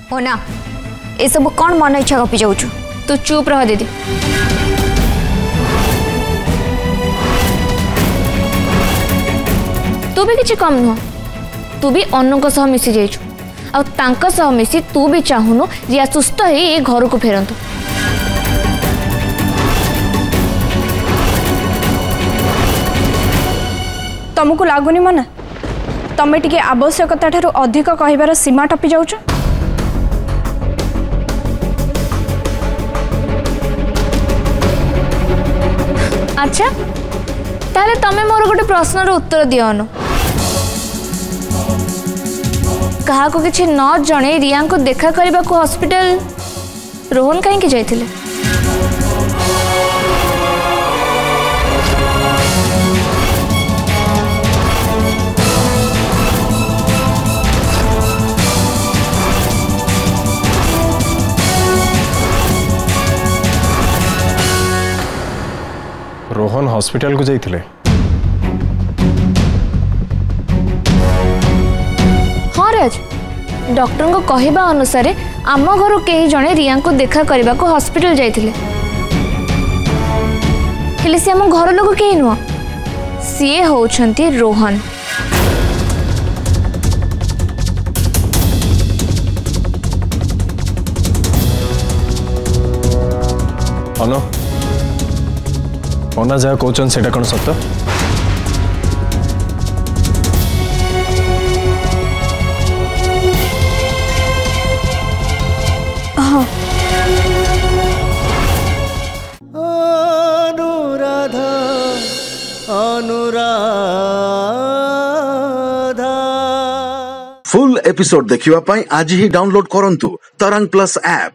हो ना ए सब कौन मन इच्छा गपी जाऊँ तू चुप रह दीदी। तू भी किसी कम नुह तू भी अनु सह मिसी जाइछु आ तांका सह मिसी तू भी चाहूनु रिया सुस्थ है ये घर को फेरंतु। तुमको लगुनि मन तमें टिके आवश्यकता ठारू अधिक कहबार सीमा टपी जाउछ। अच्छा ताले तमें मोर गोटे प्रश्न उत्तर दियोनु कहा को किछि न जणे रिया को देखा करबा को हॉस्पिटल रोहन कहीं जाइथिले? रोहन हॉस्पिटल को जाइथिले? हाँ राज डॉक्टर को कहवा अनुसार आम घर कई जने रिया को देखा करबा को हॉस्पिटल जाइथिले। हेले से आम घर लोग कहीं नुह सीए होउछंती रोहन। अनु अना जहाँ कहते से कौन सत्य? हाँ अनुराधा अनुराधा। फुल एपिसोड देखिवा पाई आज ही डाउनलोड करंतु तरंग प्लस ऐप।